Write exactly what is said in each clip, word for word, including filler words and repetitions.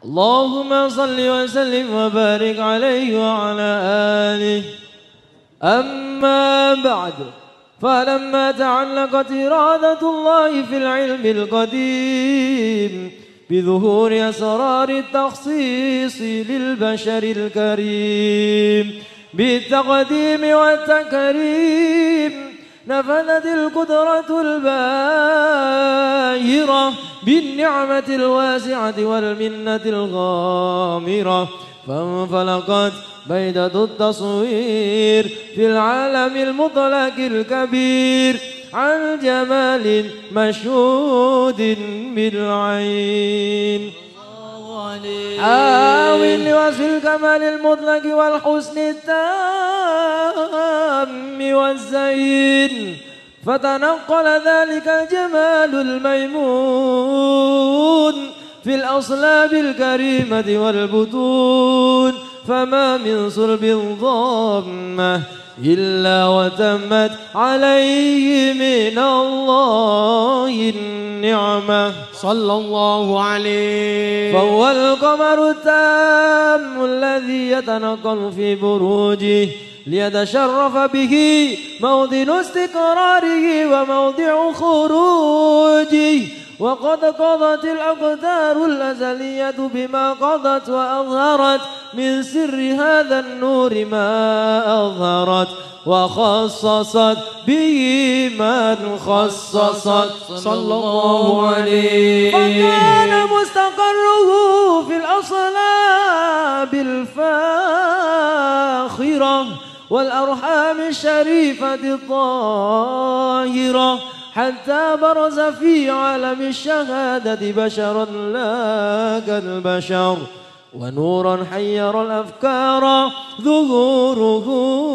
اللهم صل وسلم وبارك عليه وعلى آله. أما بعد، فلما تعلقت إرادة الله في العلم القديم بظهور أسرار التخصيص للبشر الكريم بالتقديم والتكريم، نفذت القدرة الباهرة بالنعمة الواسعة والمنة الغامرة، فانفلقت بيدة التصوير في العالم المطلق الكبير عن جمال مشهود بالعين، حاول لوصف الكمال المطلق والحسن التام والزين، فتنقل ذلك الجمال الميمون في الأصلاب الكريمة والبطون، فما من صلب ضامة إلا وتمت عليه من الله النعمة صلى الله عليه. فهو القمر التام الذي يتنقل في بروجه ليتشرف به موطن استقراره وموضع خروجه، وقد قضت الأقدار الأزلية بما قضت وأظهرت من سر هذا النور ما أظهرت، وخصصت به من خصصت صلى الله عليه. فكان مستقره في الأصلاب الفاخرة والأرحام الشريفة الطاهرة، حتى برز في عالم الشهادة بشرا لا كالبشر، ونورا حير الأفكار ظهوره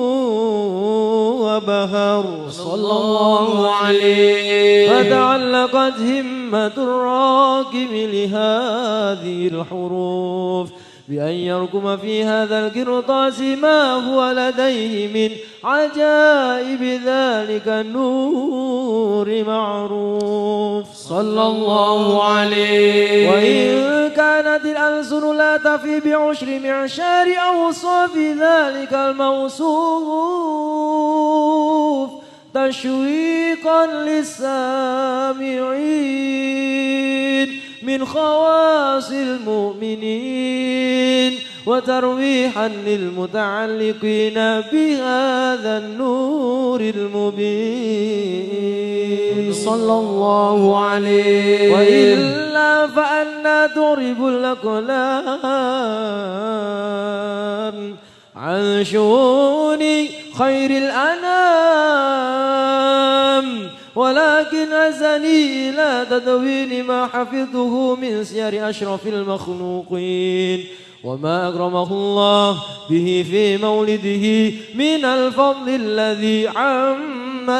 وبهر صلى الله عليه. فتعلقت همة الراكب لهذه الحروف بأن يركم في هذا القرطاس ما هو لديه من عجائب ذلك النور معروف صلى الله عليه. وإن كانت الألسن لا تفي بعشر معشار أوصاف ذلك الموصوف تشويقا للسامعين من خواص المؤمنين، وترويحا للمتعلقين بهذا النور المبين صلى الله عليه. وإلا فأنا تغرب الأقلام عن شؤون خير الأنام، ولكن أزني إلى تدوين ما حفظته من سير أشرف المخلوقين وما أكرمه الله به في مولده من الفضل الذي عم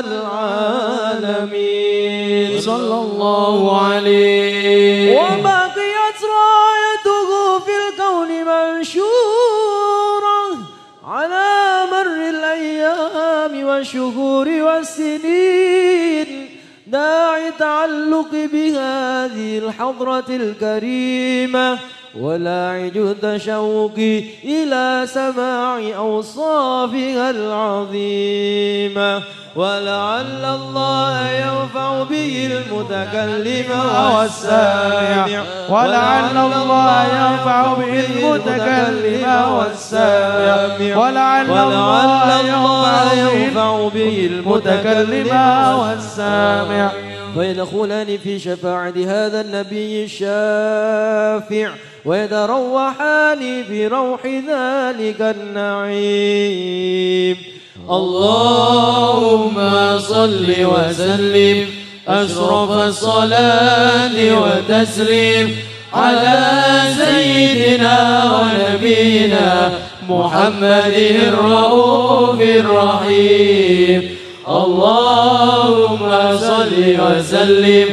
العالمين صلى الله عليه. وبقيت رايته في الكون منشورة على مر الأيام والشهور والسنين، داعي تعلق بهذه الحضرة الكريمة ولاعج التشوق إلى سماع أوصافها العظيمة، ولعل الله ينفع به المتكلم والسامع، ولعل الله ينفع به المتكلم والسامع، ولعل الله ينفع به المتكلم والسامع، فيدخلان في شفاعة هذا النبي الشافع ويتروحان بروح ذلك النعيم. اللهم صل وسلم أشرف الصلاة وتسليم على سيدنا ونبينا محمد الرؤوف الرحيم. اللهم صل وسلم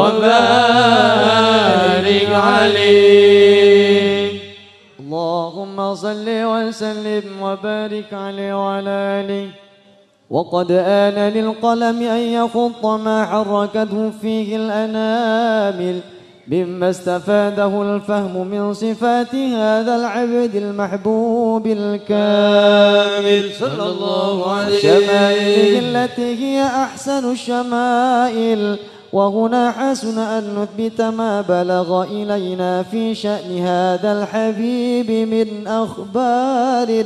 وبارك عليه. اللهم صل وسلم وبارك عليه وعلى آله. وقد آن للقلم أن يخط ما حركته فيه الأنامل مما استفاده الفهم من صفات هذا العبد المحبوب الكامل صلى الله عليه شمائله التي هي أحسن الشمائل. وهنا حسن أن نثبت ما بلغ إلينا في شأن هذا الحبيب من أخبار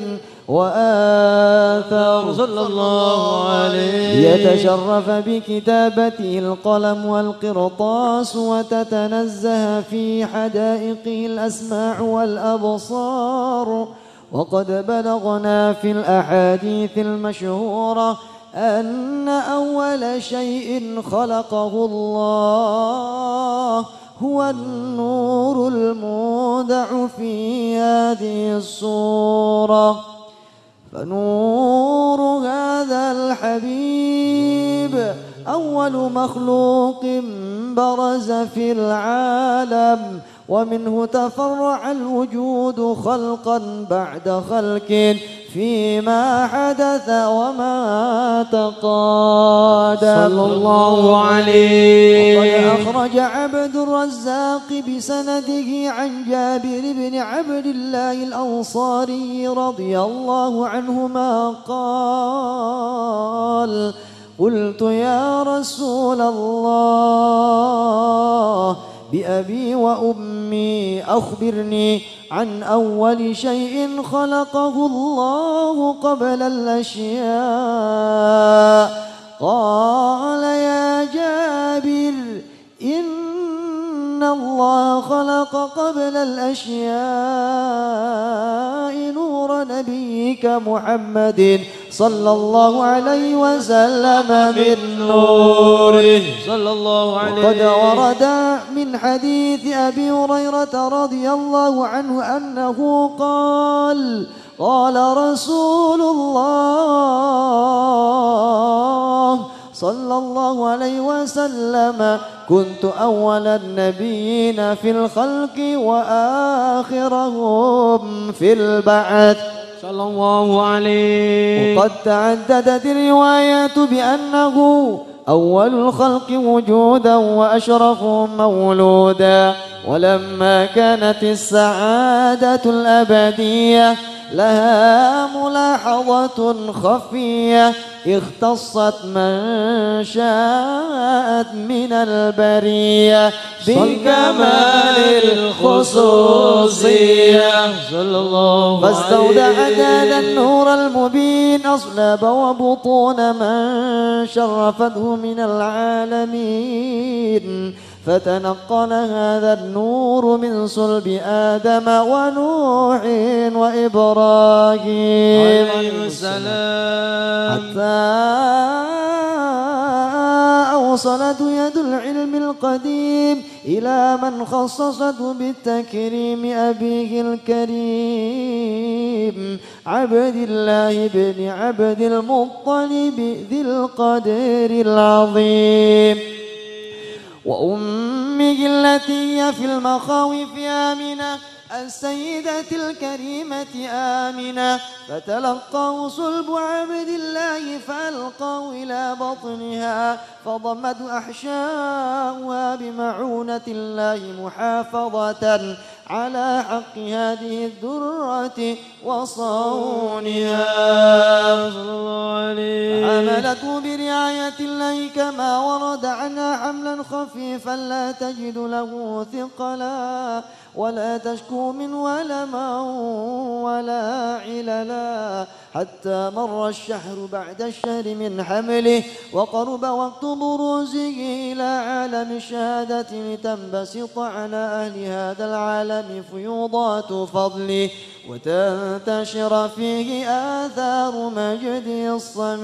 وآثار صلى الله عليه يتشرف بكتابته القلم والقرطاس وتتنزه في حدائقه الأسماع والأبصار. وقد بلغنا في الأحاديث المشهورة أن أول شيء خلقه الله هو النور المودع في هذه الصورة. فنور هذا الحبيب أول مخلوق برز في العالم، ومنه تفرع الوجود خلقا بعد خلق فيما حدث وما تقادم. صلى الله عليه. وقد أخرج عبد الرزاق بسنده عن جابر بن عبد الله الأنصاري رضي الله عنهما قال: قلت يا رسول الله بأبي وأمي أخبرني عن أول شيء خلقه الله قبل الأشياء. قال: يا جابر إن الله خلق قبل الأشياء نور نبيك محمد صلى الله عليه وسلم من نوره صلى الله عليه. وقد ورد من حديث أبي هريرة رضي الله عنه أنه قال: قال رسول الله صلى الله عليه وسلم: كنت أول النبيين في الخلق وآخرهم في البعث صلى الله عليه. وقد تعددت الروايات بأنه أول الخلق وجودا وأشرفهم مولودا. ولما كانت السعادة الأبدية لها ملاحظة خفية اختصت من شاءت من البرية بكمال الخصوصية صلى الله عليه. فاستودعت هذا النور المبين أصلاب وبطون من شرفته من العالمين، فتنقل هذا النور من صلب آدم ونوح وإبراهيم عليه السلام حتى أوصلت يد العلم القديم إلى من خصصته بالتكريم أبيه الكريم عبد الله بن عبد المطلب ذي القدر العظيم، وأمه التي هي في المخاوف آمنة السيدة الكريمة آمنة، فتلقاه صلب عبد الله فألقاه إلى بطنها فضمت أحشاؤها بمعونة الله محافظة على حق هذه الذرة وصونها. حملته برعاية الله كما ورد عنها حملا خفيفا لا تجد له ثقلا ولا تشكو من ولما ولا عللا، حتى مر الشهر بعد الشهر من حمله وقرب وقت بروزه إلى عالم الشهادة لتنبسط على أهل هذا العالم فيوضات فضله وتنتشر فيه آثار مجده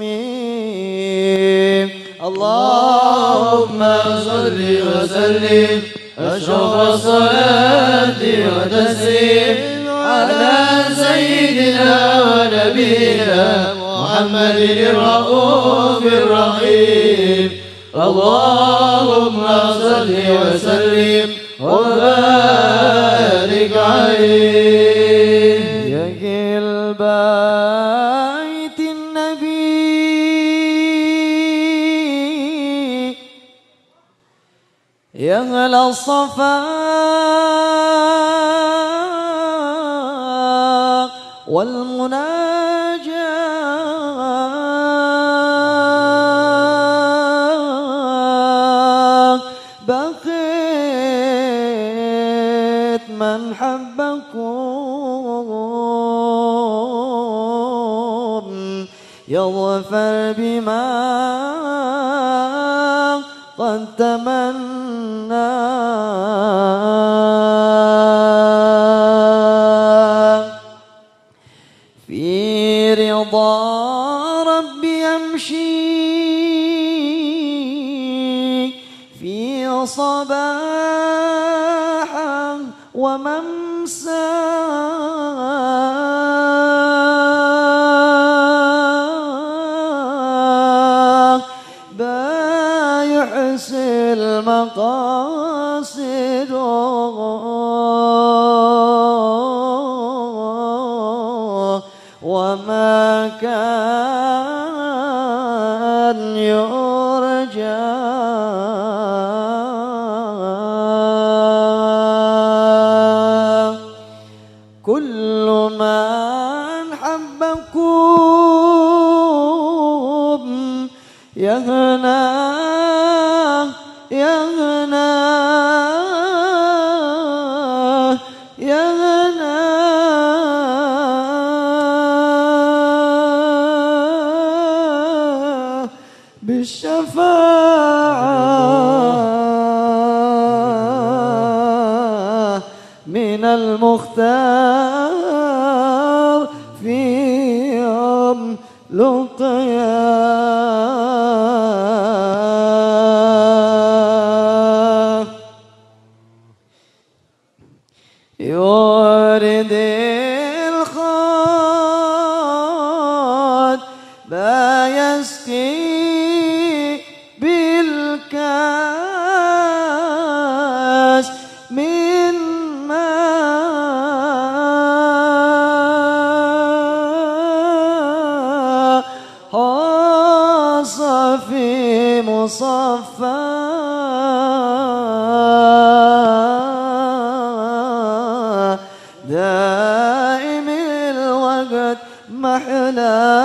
الصميم. اللهم صل وسلم أشرف الصلاة وتسليم على سيدنا ونبينا محمد الرؤوف الرحيم. اللهم صل وسلم وبارك عليه. يا قلب بيت النبي يا هلا الصفا والمناجاة بقيت من حبكم يظفر بما قد تمنى في رضا ربي يمشي في صباحا وممساه بايحس المقاصد وما كان يرجى كل من حبكم يهنى يهنى يهنى بالشفاعة من المختار في يوم القيامة يورد الخاط ما يسقي بالكاس من ماء حاص في مصفى دائم الوقت محلى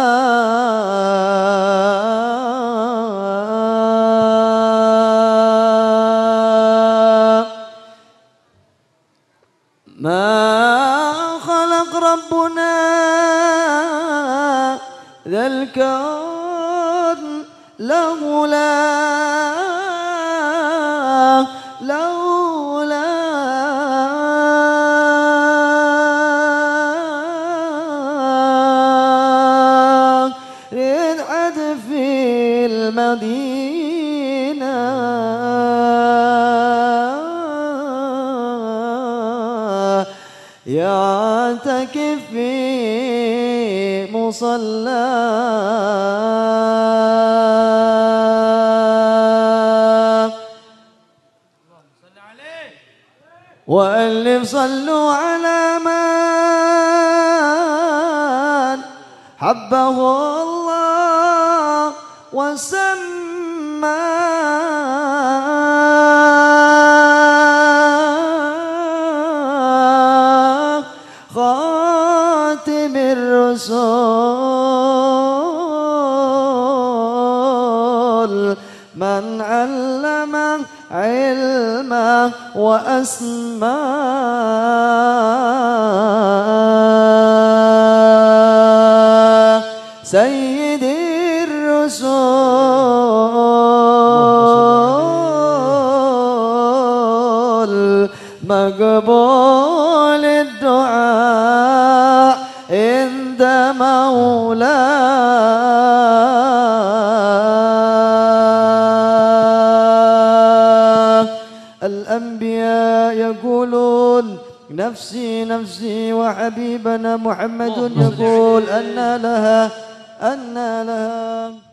ما خلق ربنا ذا الكون لولا لولا رد في المدينة يعتكف في مصلى وألف صلوا على من حبه الله وسماه خاتم الرسل من علم علما وأسماء سيد الرسل مقبول الدعاء عند مولاه الأنبياء يقولون نفسي نفسي وحبيبنا محمد يقول أن لها أن لها